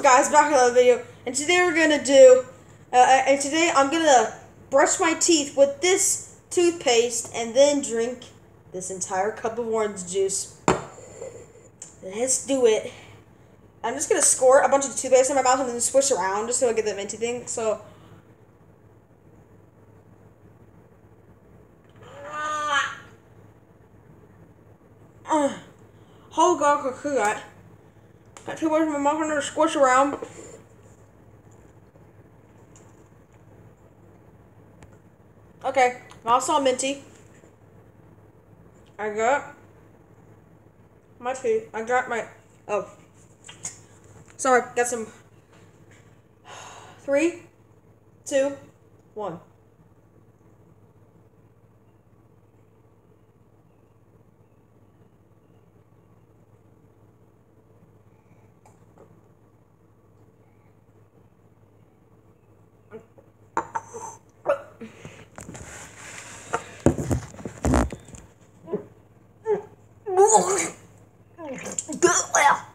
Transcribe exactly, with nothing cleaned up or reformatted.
guys, back in the video, and today we're gonna do, uh, and today I'm gonna brush my teeth with this toothpaste and then drink this entire cup of orange juice. Let's do it. I'm just gonna squirt a bunch of toothpaste in my mouth and then swish around just so I get the minty thing. So. Uh, oh god, I could that. Got too much in my mouth and then squish around. Okay, mouth's all minty. I got my teeth. I got my. Oh. Sorry, got some. Three, two, one. Good.